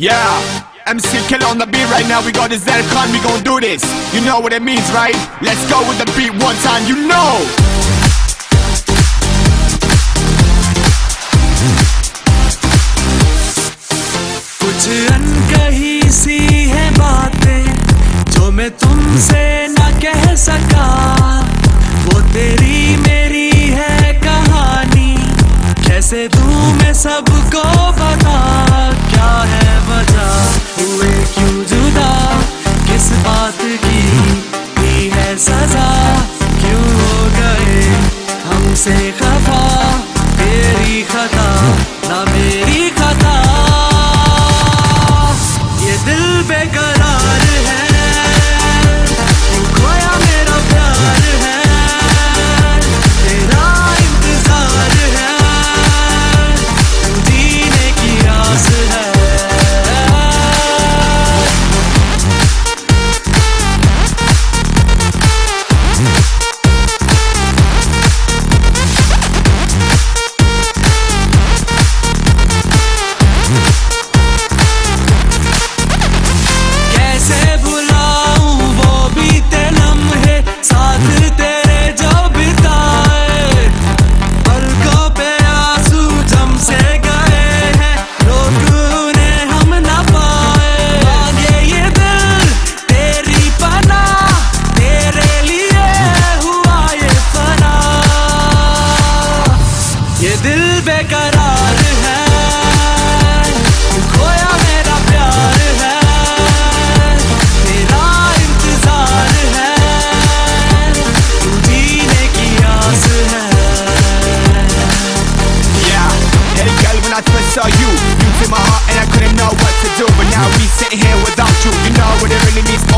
Yeah, MC Killer on the beat right now. We got this Zerkan, we gon' do this. You know what it means, right? Let's go with the beat one time, you know. कुछ अनकही सी है बातें जो मैं तुमसे ना कह सका, वो तेरी मेरी है कहानी, कैसे दूं मैं सबको बता। क्या है वजह, हुए क्यों जुदा, किस बात की दी है सजा, क्यों हो गए हमसे खफा, तेरी खता ना मेरी खता। ये दिल बेकरार है, खोया मेरा प्यार है, तेरा इंतजार है, जीने की आस है। बेकरार है, खोया मेरा प्यार है, तेरा इंतजार है, जीने की आस है। Yeah, hey girl, when I first saw you took my heart and I couldn't know what to do, but now we sitting here without you. You know what it really means.